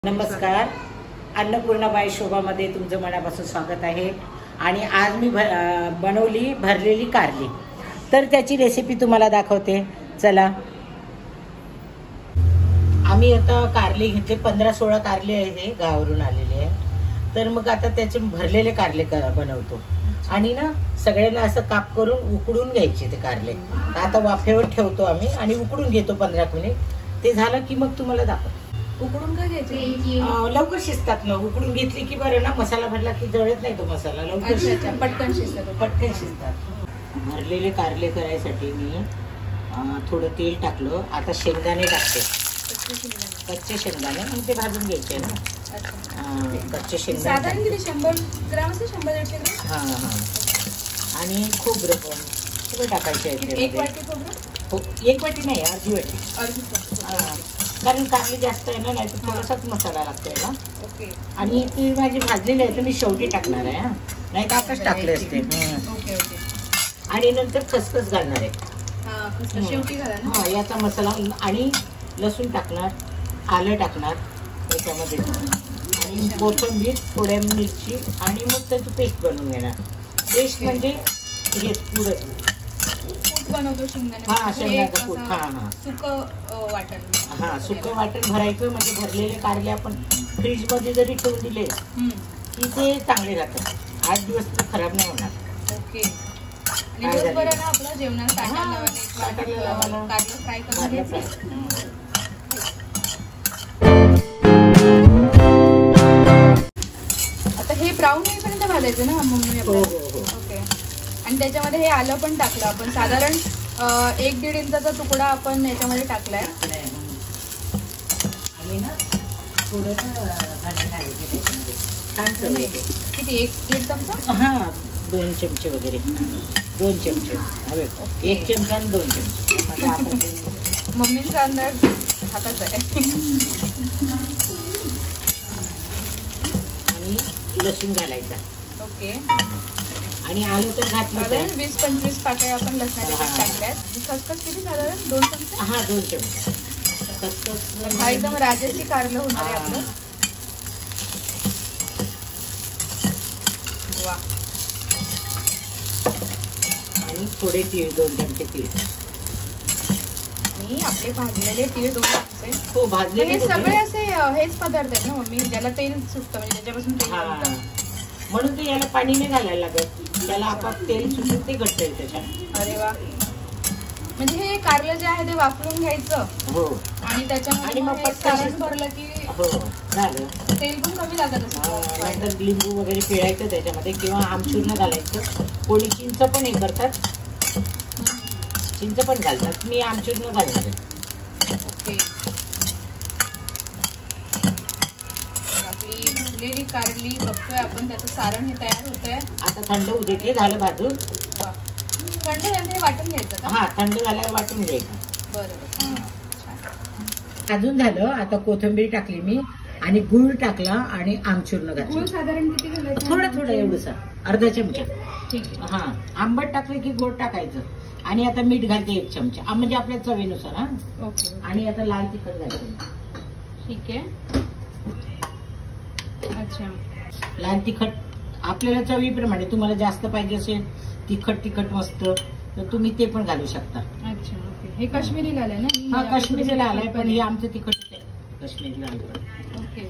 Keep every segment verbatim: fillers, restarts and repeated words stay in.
नमस्कार, अन्नपूर्णाबाई शोभामध्ये तुमचं मनापासून स्वागत आहे। आणि आज मी भर बनवली भरलेली कारली, तर त्याची रेसिपी तुम्हाला दाखवते। चला, आम्ही आता कारली घेतले, पंधरा सोळा कारली आहे, हे गावावरून आलेले आहे। तर मग आता त्याचे भरलेले कारले बनवतो आणि ना सगळ्यांना असं काप करून उकडून घ्यायचे ते कारले। आता वाफेवर ठेवतो आम्ही आणि उकडून घेतो पंधरा मिनिट। ते झालं की मग तुम्हाला दाखवतो। उकडून का घ्यायचे? लवकर शिजतात ना, उकडून घेतली की बरं ना, मसाला भरला की जळत नाही तो मसाला, लवकर शिजतात, पटकन शिजतात पटकन शिजतात। भरलेले कारले करायसाठी मी थोडं तेल टाकलं। आता शेंगदाणे टाकते, कच्चे शेंगदाणे, आणि ते भाजून घ्यायचे ना। कच्चे शेंगदाणे साधारण किती, शंभर ग्राम असते, शंभर दीडशे ग्राम। हां हां आणि खोबरं पण सगळं टाकायचे आहे। एक वाटी खोबरं? हो, एक वाटी नाही, अर्धी वाटी। अर्धी, कारण कारली जास्त आहे ना, नाही तर थोडासाच मसाला लागतोय ना। ओके। आणि ती माझी भाजलेली आहे तर मी शेवटी टाकणार आहे, हा, नाही तर आताच टाकले असते। Okay okay. आणि नंतर खसखस घालणार आहे, हां, खसखस शेवटी घाला ना। हां, याचा मसाला, आणि लसूण टाकणार, आलं टाकणार याच्यामध्ये, आणि कोथिंबीर, थोड्या मिरची, आणि मग त्याची पेस्ट बनवून घेणार। पेस्ट म्हणजे हे पुरं बनवतो शेंगदाणे। हां, शेंगदाण्याचं कूट, हां हां, सुकं वाटण। हां, सुकं वाटण भरायचं, म्हणजे भरलेले कारले आपण फ्रीज मध्ये जरी ठेवून दिले की ते चांगले राहतात, आठ दिवस तर खराब नाही होणार। ओके। आणि दिवसभर ना आपलं जेवणात कारलं फ्राय करून आता हे ब्राऊन होईपर्यंत भाजायचं ना मम्मी? हो हो हो। ओके। आणि त्याच्यामध्ये हे आलं पण टाकलं आपण, साधारण एक दीड इंचाचा तुकडा आपण याच्यामध्ये टाकलाय। आणि ना थोडं किती, एक दीड चमचा? हां, दोन चमचे वगैरे, दोन चमचे हवे, एक चमचा आणि दोन चमचे। मम्मीचा अंदाज हाताचा आहे। आणि लसूण घालायचा। ओके। आणि आलं तर घातलं, वीस पंचवीस पाकळ्या आपण लसणाच्या टाकल्यात। खसखस किती, साधारण दोन चमचे? हां, दोन चमचे खसखस। हा एकदम राजाची कारलं होणार आहे आपलं। वा। आणि थोडे तीळ, दोन चमचे तीळ, आणि आपले भाजलेले तीळ दोन चमचे। हो, भाजलेले सगळे असे हेच पदार्थ आहेत ना मम्मी, ज्याला तेल सुटतं, म्हणजे त्याच्यापासून तेल सुटतं, म्हणून ते याला पाणी नाही घालायला लागत, त्याला आपाप तेल सुटून ते घट्ट आहे त्याच्यात। अरे वा। म्हणजे हे कारलं जे आहे ते वाफळून घ्यायचं, हो, आणि त्याच्यामध्ये मग सारण भरलं की हो झालं, तेल पण कमी लागत असतं। नंतर लिंबू वगैरे पिळायचं त्याच्यामध्ये, किंवा आमचूर्ण घालायचं। कोणी चिंच पण हे करतात, चिंच पण घालतात, मी आमचूर्ण घालणार आहे। ओके। आपली भरलेली कारली बघतोय आपण, त्याचं सारण हे तयार होतंय। आता थंड होऊ दे, झालं भाजून। थंड झाल्याने वाटून घ्यायचं? हा, थंड झाल्यावर वाटून घ्यायचं। बरोबर। भाजून झालं, आता कोथिंबीर टाकली मी, आणि गुळ टाकला, आणि आमचूर्ण घातलं। गुळ साधारण किती घालायचं? थोडं थोडं, एवढंसा, अर्धा चमचा। ठीक आहे। हा, आंबट टाकलं की गोड टाकायचं, आणि आता मीठ घालते एक चमचा, म्हणजे आपल्या चवीनुसार। हा, ओके। आणि आता लाल तिखट घालते। ठीक आहे। अच्छा, लाल तिखट आपल्याला चवीप्रमाणे, तुम्हाला जास्त पाहिजे असेल तिखट तिखट मस्त, तर तुम्ही ते पण घालू शकता। अच्छा, ओके। हे काश्मीरी लाल आहे ना? हा, काश्मीरी लाल आहे, पण हे आमचं तिखट आहे, काश्मीरी लाल। ओके।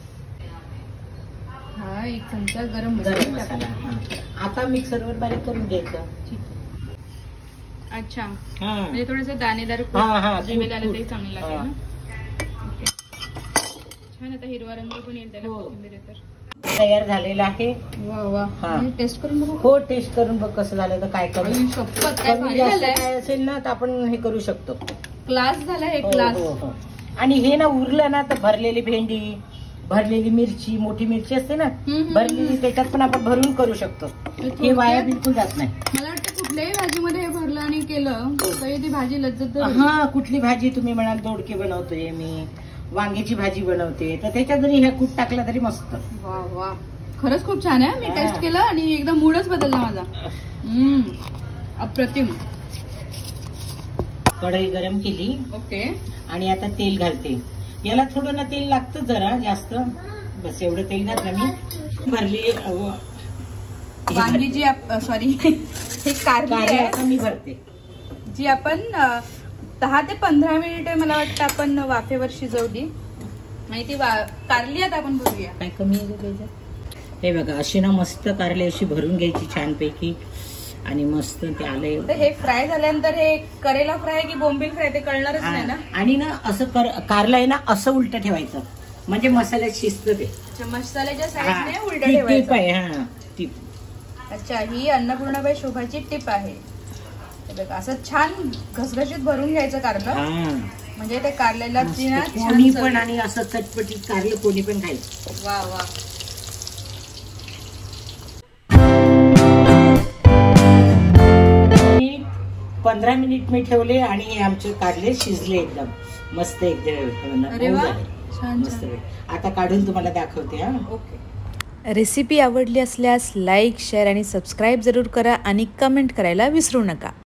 हा, एक चमचा गरम गरम मसाला। आता मिक्सरवर बारीक करून घ्यायचं। ठीक आहे। अच्छा, हा, म्हणजे थोडंसं दाणेदार जेवेल आलं तरी चांगलं लागेल ना? ओके, छान। आता हिरवा रंग पण येईल त्याला, कोथिंबीर तर तयार झालेला आहे। वा वा। टेस्ट करून बघू? हो, टेस्ट करून बघ कसं झालं, तर काय करू, काय असेल ना तर आपण हे करू शकतो। क्लास झाला हे, क्लास। आणि हे ना उरलं ना तर भरलेली भेंडी, भरलेली मिरची, मोठी मिरची असते ना भरलेली, त्याच्यात पण आपण भरून करू शकतो। हे वाया बिलकुल जात नाही। मला वाटतं कुठल्याही भाजीमध्ये हे भरलं आणि केलं तरी ती भाजी लज्जत। हा, कुठली भाजी तुम्ही म्हणाल, दोडके बनवतोय मी, वांग्याची भाजी बनवते, तर त्याच्यात जरी हे कूट टाकलं तरी मस्त। वा वा, खरंच खूप छान आहे। मी टेस्ट केलं आणि एकदम मूडच बदलला माझा। हम्म, अप्रतिम। कढई गरम केली। ओके। आणि आता तेल घालते, याला थोडं ना तेल लागतं जरा जास्त, बस एवढं तेल घातलं मी. भरली अ, वांगी जी सॉरी हे कारली कारले आहे आता मी भरते. जी आपण अ, दहा ते पंधरा मिनिटे मला वाटतं आपण वाफेवर शिजवली आणि ती वा- कारली आता आपण भरूया. काय कमी आहे का त्याच्यात? हे बघा अशी ना मस्त कारले अशी भरून घ्यायची छानपैकी आणि मस्त ते आले. तर हे फ्राय झाल्यानंतर हे करेला फ्राय की बोंबील फ्राय ते कळणारच नाही ना. आणि ना असं कर कारला आहे ना असं उलट ठेवायचं म्हणजे मसाल्यात शिजतं ते. अच्छा, मसाल्याच्या हा, साईडने उलट ती टीप ठेवायचं. आहे. हा टीप. अच्छा, ही अन्नपूर्णाबाई शोभाची टिप आहे. हे बघा असं छान घसघशीत भरून घ्यायचं कारलं हा म्हणजे ते कारलेला ती ना मस्त. छान कोणी चव पण येते. आणि असं चटपटीत कारले कोणी पण खायचं. वा वा. पंधरा मिनिट मी ठेवले आणि हे आमचे कारले शिजले एकदम मस्त एकदम. अरे वा, मऊ झाले. छान मस्त छान. वेळ. आता काढून तुम्हाला दाखवते. हा ओके. रेसिपी आवडली असल्यास लाईक शेअर आणि सबस्क्राईब जरूर करा आणि कमेंट करायला विसरू नका.